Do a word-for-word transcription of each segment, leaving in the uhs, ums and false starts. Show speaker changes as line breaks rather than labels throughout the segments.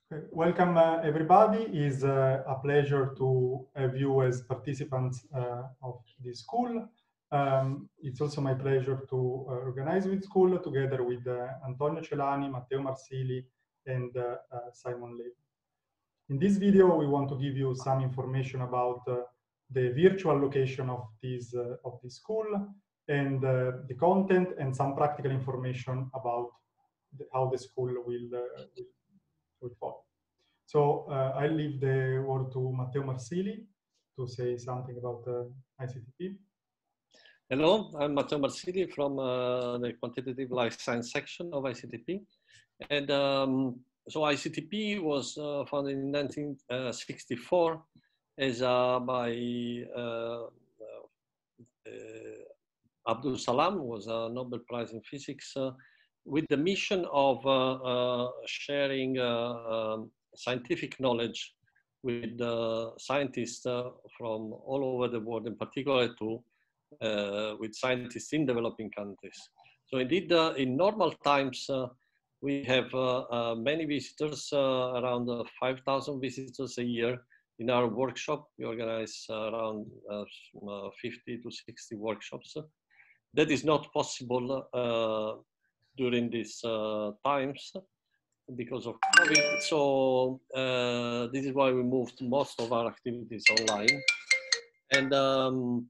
Okay. Welcome, uh, everybody. It's uh, a pleasure to have you as participants uh, of this school. Um, it's also my pleasure to uh, organize with school together with uh, Antonio Celani, Matteo Marsili, and uh, uh, Simon Levi. In this video, we want to give you some information about uh, the virtual location of this, uh, of this school and uh, the content and some practical information about the, how the school will, uh, will, will follow. So uh, I leave the word to Matteo Marsili to say something about uh, I C T P.
Hello, I'm Matteo Marsili from uh, the Quantitative Life Science section of I C T P. And um, so I C T P was uh, founded in nineteen sixty-four as uh, by uh, uh, Abdul Salam, was a Nobel Prize in Physics, uh, with the mission of uh, uh, sharing uh, um, scientific knowledge with uh, scientists uh, from all over the world, in particular to uh, with scientists in developing countries. So indeed, uh, in normal times, uh, we have uh, uh, many visitors, uh, around uh, five thousand visitors a year in our workshop. We organize uh, around uh, fifty to sixty workshops. That is not possible uh, during these uh, times because of COVID. So uh, this is why we moved most of our activities online. And um,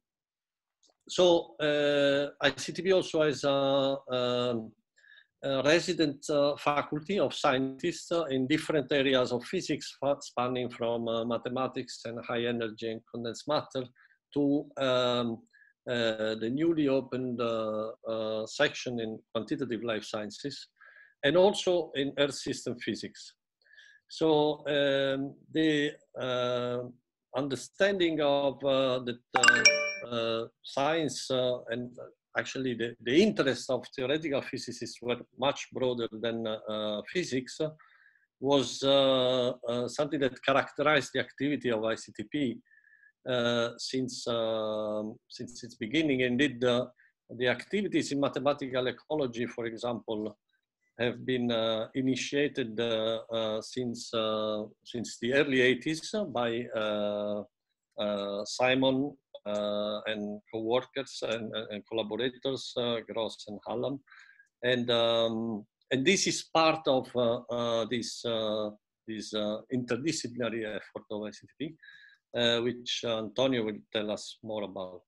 so uh, I C T P also has a, a, a resident uh, faculty of scientists uh, in different areas of physics, spanning from uh, mathematics and high energy and condensed matter to um, uh, the newly opened uh, uh, section in quantitative life sciences, and also in earth system physics. So um, the uh, understanding of uh, the uh, uh, science uh, and actually the, the interest of theoretical physicists were much broader than uh, physics was uh, uh, something that characterized the activity of I C T P uh, since, uh, since its beginning. Indeed, uh, the activities in mathematical ecology, for example, have been uh, initiated uh, uh, since, uh, since the early eighties by uh, uh, Simon uh, and co-workers and, and collaborators, uh, Gross and Hallam. And, um, and this is part of uh, uh, this, uh, this uh, interdisciplinary effort of I C T P, uh, which Antonio will tell us more about.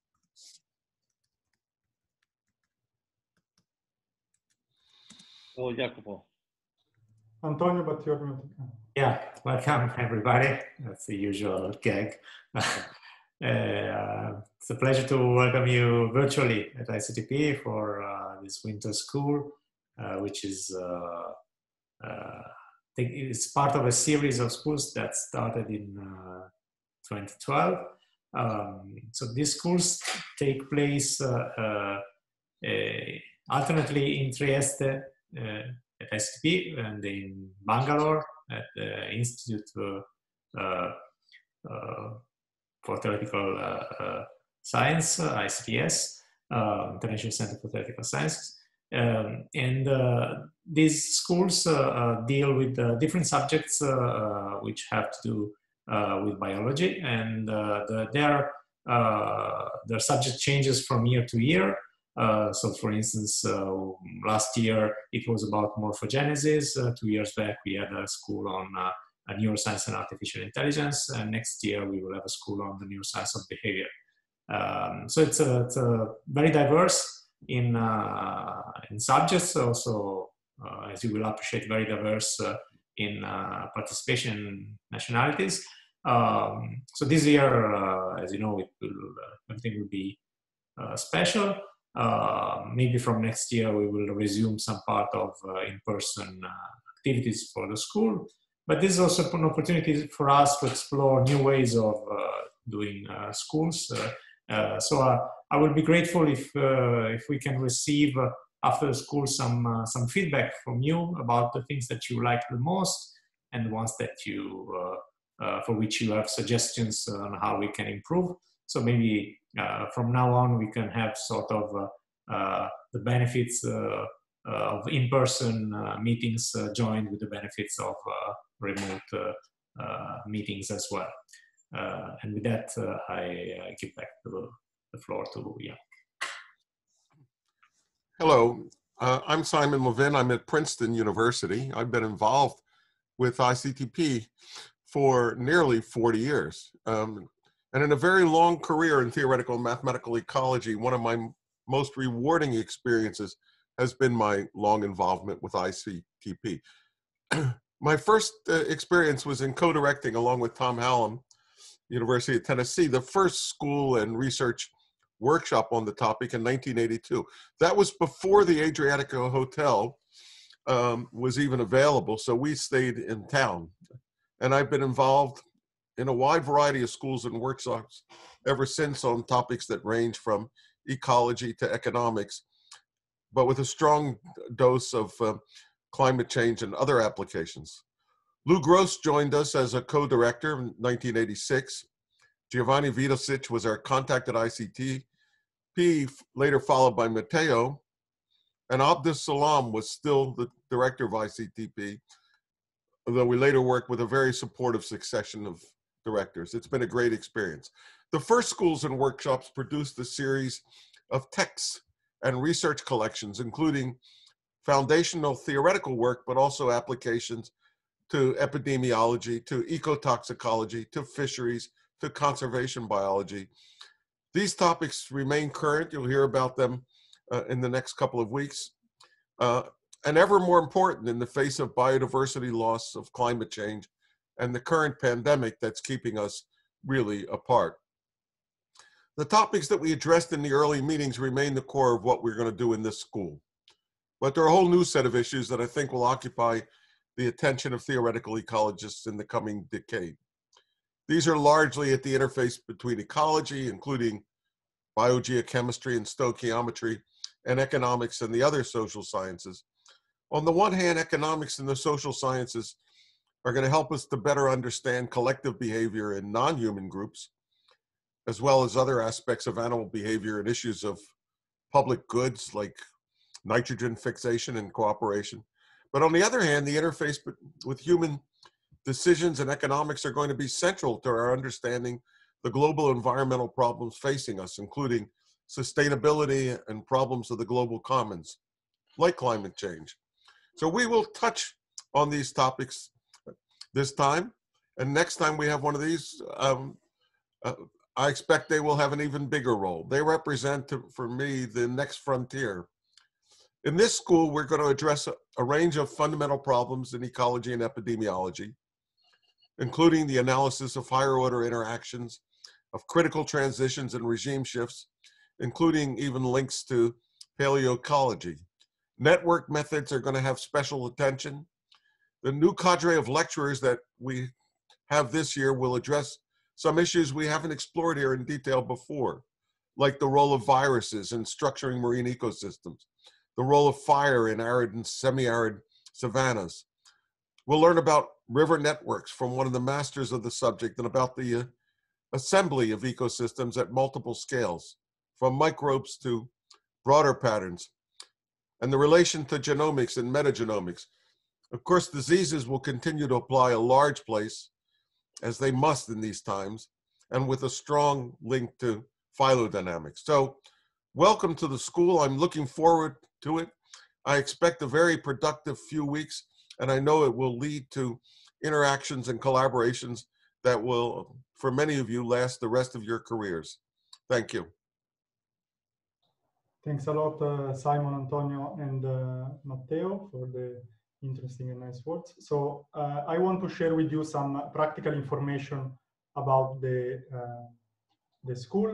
Oh, Jacopo.
Antonio, but you're muted.
Yeah, welcome everybody. That's the usual gag. uh, it's a pleasure to welcome you virtually at I C T P for uh, this winter school, uh, which is uh, uh, it's part of a series of schools that started in uh, twenty twelve. Um, so these schools take place uh, uh, uh, alternately in Trieste uh, at I C T P and in Bangalore at the Institute uh, uh, uh, for Theoretical uh, uh, Science, uh, I C T S, uh, International Center for Theoretical Sciences. Um, and uh, these schools uh, uh, deal with uh, different subjects uh, uh, which have to do uh, with biology, and uh, the, their, uh, their subject changes from year to year. Uh, so for instance, uh, last year it was about morphogenesis. Uh, two years back we had a school on uh, neuroscience and artificial intelligence, and next year we will have a school on the neuroscience of behavior. Um, so it's, a, it's a very diverse in, uh, in subjects, also uh, as you will appreciate, very diverse uh, in uh, participation nationalities. Um, so this year, uh, as you know, it will, uh, everything will be uh, special. Uh, maybe from next year we will resume some part of uh, in-person uh, activities for the school. But this is also an opportunity for us to explore new ways of uh, doing uh, schools. Uh, uh, so uh, I will be grateful if uh, if we can receive uh, after the school some uh, some feedback from you about the things that you like the most and the ones that you uh, uh, for which you have suggestions on how we can improve. So maybe uh, from now on we can have sort of uh, uh, the benefits uh, uh, of in-person uh, meetings uh, joined with the benefits of uh, remote uh, uh, meetings as well. Uh, and with that, uh, I, I give back the, the floor to Jan.
Hello, uh, I'm Simon Levin. I'm at Princeton University. I've been involved with I C T P for nearly forty years. Um, and in a very long career in theoretical and mathematical ecology, one of my most rewarding experiences has been my long involvement with I C T P. My first uh, experience was in co-directing along with Tom Hallam, University of Tennessee, the first school and research workshop on the topic in nineteen eighty-two. That was before the Adriatica Hotel um, was even available, so we stayed in town. And I've been involved in a wide variety of schools and workshops ever since on topics that range from ecology to economics, but with a strong dose of uh, climate change and other applications. Lou Gross joined us as a co-director in nineteen eighty-six. Giovanni Vidosic was our contact at I C T P, later followed by Matteo, and Abdus Salam was still the director of I C T P, although we later worked with a very supportive succession of directors. It's been a great experience. The first schools and workshops produced a series of texts and research collections, including foundational theoretical work, but also applications to epidemiology, to ecotoxicology, to fisheries, to conservation biology. These topics remain current. You'll hear about them uh, in the next couple of weeks. Uh, and ever more important in the face of biodiversity loss, of climate change, and the current pandemic that's keeping us really apart. The topics that we addressed in the early meetings remain the core of what we're going to do in this school. But there are a whole new set of issues that I think will occupy the attention of theoretical ecologists in the coming decade. These are largely at the interface between ecology, including biogeochemistry and stoichiometry, and economics and the other social sciences. On the one hand, economics and the social sciences are going to help us to better understand collective behavior in non-human groups, as well as other aspects of animal behavior and issues of public goods like nitrogen fixation and cooperation. But on the other hand, the interface with human decisions and economics are going to be central to our understanding the global environmental problems facing us, including sustainability and problems of the global commons, like climate change. So we will touch on these topics this time, and next time we have one of these, um, uh, I expect they will have an even bigger role. They represent, for me, the next frontier. In this school, we're going to address a, a range of fundamental problems in ecology and epidemiology, including the analysis of higher order interactions, of critical transitions and regime shifts, including even links to paleoecology. Network methods are going to have special attention. The new cadre of lecturers that we have this year will address some issues we haven't explored here in detail before, like the role of viruses in structuring marine ecosystems, the role of fire in arid and semi-arid savannas. We'll learn about river networks from one of the masters of the subject and about the uh, assembly of ecosystems at multiple scales, from microbes to broader patterns, and the relation to genomics and metagenomics. Of course, diseases will continue to apply a large place, as they must in these times, and with a strong link to phylodynamics. So welcome to the school. I'm looking forward to it. I expect a very productive few weeks, and I know it will lead to interactions and collaborations that will, for many of you, last the rest of your careers. Thank you.
Thanks a lot, uh, Simon, Antonio, and uh, Matteo, for the interesting and nice words. So uh, I want to share with you some practical information about the, uh, the school.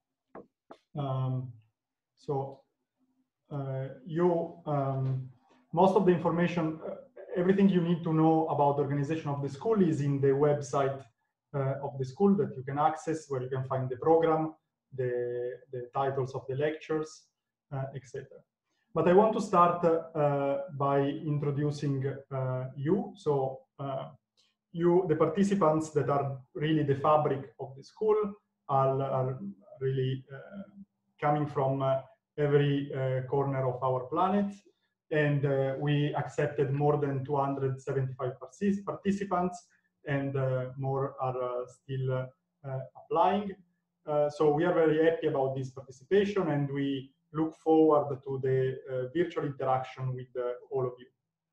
Um, so uh, you, um, most of the information, uh, everything you need to know about the organization of the school is in the website uh, of the school that you can access, where you can find the program, the, the titles of the lectures, uh, et cetera. But I want to start uh, by introducing uh, you. So uh, you, the participants that are really the fabric of the school, are, are really uh, coming from uh, every uh, corner of our planet. and uh, we accepted more than two hundred seventy-five participants, and uh, more are uh, still uh, uh, applying. Uh, so we are very happy about this participation, and we look forward to the uh, virtual interaction with uh, all of you.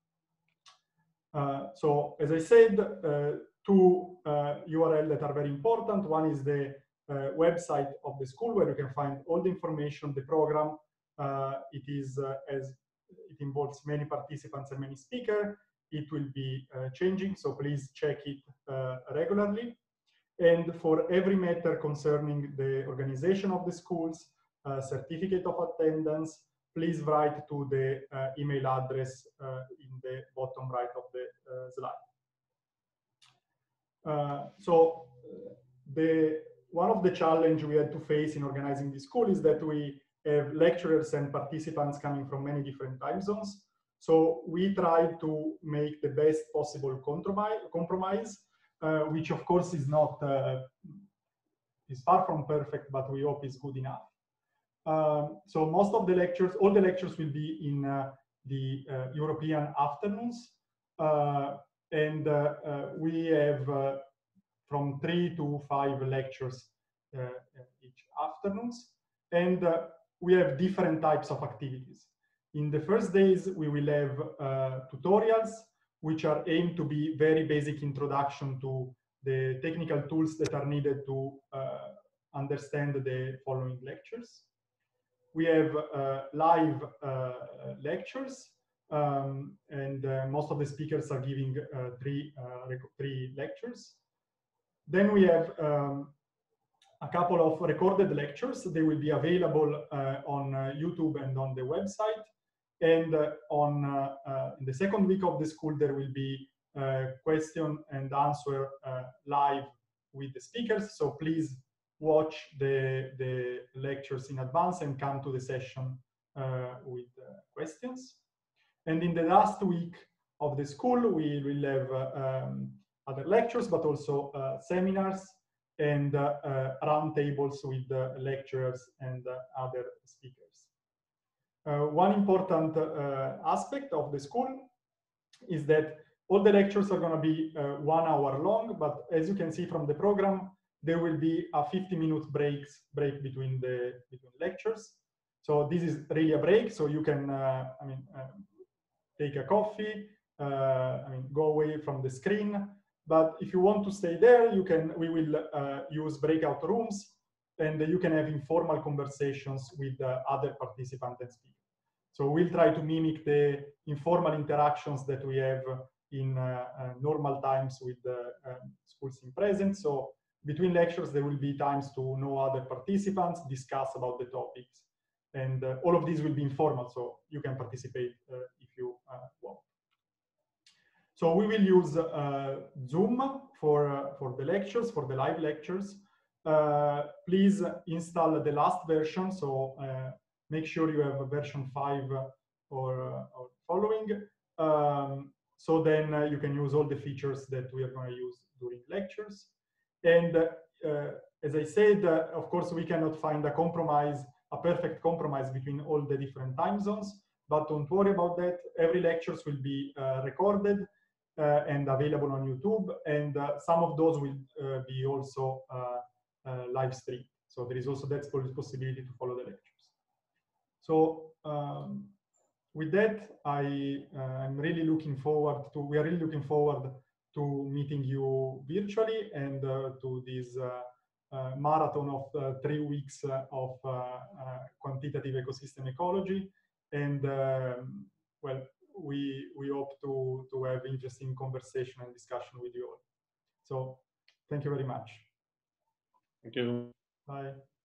Uh, so as I said, uh, two uh, U R Ls that are very important. One is the uh, website of the school, where you can find all the information, the program. Uh, it is uh, as it involves many participants and many speakers. It will be uh, changing, so please check it uh, regularly. And for every matter concerning the organization of the schools, uh, certificate of attendance, please write to the uh, email address uh, in the bottom right of the uh, slide. Uh, so the one of the challenges we had to face in organizing this school is that we have lecturers and participants coming from many different time zones. So we tried to make the best possible compromise, uh, which of course is not, uh, is far from perfect, but we hope is good enough. Um, so most of the lectures, all the lectures will be in uh, the uh, European afternoons. Uh, and uh, uh, we have uh, from three to five lectures uh, each afternoons. And uh, we have different types of activities. In the first days, we will have uh, tutorials, which are aimed to be very basic introduction to the technical tools that are needed to uh, understand the following lectures. We have uh, live uh, lectures, um, and uh, most of the speakers are giving uh, three, uh, three lectures. Then we have um, a couple of recorded lectures. They will be available uh, on uh, YouTube and on the website. And uh, on uh, uh, in the second week of the school, there will be uh, question and answer uh, live with the speakers. So please watch the, the lectures in advance and come to the session uh, with uh, questions. And in the last week of the school, we will have uh, um, other lectures, but also uh, seminars and uh, uh, roundtables with uh, lecturers and uh, other speakers. Uh, one important uh, aspect of the school is that all the lectures are going to be uh, one hour long, but as you can see from the program, there will be a fifty minute breaks break between the between lectures. So this is really a break, so you can uh, I mean uh, take a coffee, uh, I mean go away from the screen. But if you want to stay there, you can. We will uh, use breakout rooms, and you can have informal conversations with uh, other participants and speakers. So we'll try to mimic the informal interactions that we have in uh, uh, normal times with the uh, schools in present. So between lectures, there will be times to know other participants, discuss about the topics. And uh, all of these will be informal, so you can participate uh, if you uh, want. So we will use uh, Zoom for, uh, for the lectures, for the live lectures. Uh, please install the last version, so uh, make sure you have a version five or, uh, or following. Um, so then uh, you can use all the features that we are going to use during lectures. And uh, as I said, uh, of course, we cannot find a compromise, a perfect compromise between all the different time zones, but don't worry about that. Every lectures will be uh, recorded uh, and available on YouTube, and uh, some of those will uh, be also uh, uh, live streamed. So there is also that possibility to follow the lectures. So um, with that, I uh, I'm really looking forward to. We are really looking forward to meeting you virtually and uh, to this uh, uh, marathon of uh, three weeks uh, of uh, uh, quantitative ecosystem ecology. And um, well, we we hope to to have interesting conversation and discussion with you all. So thank you very much.
Thank you.
Bye.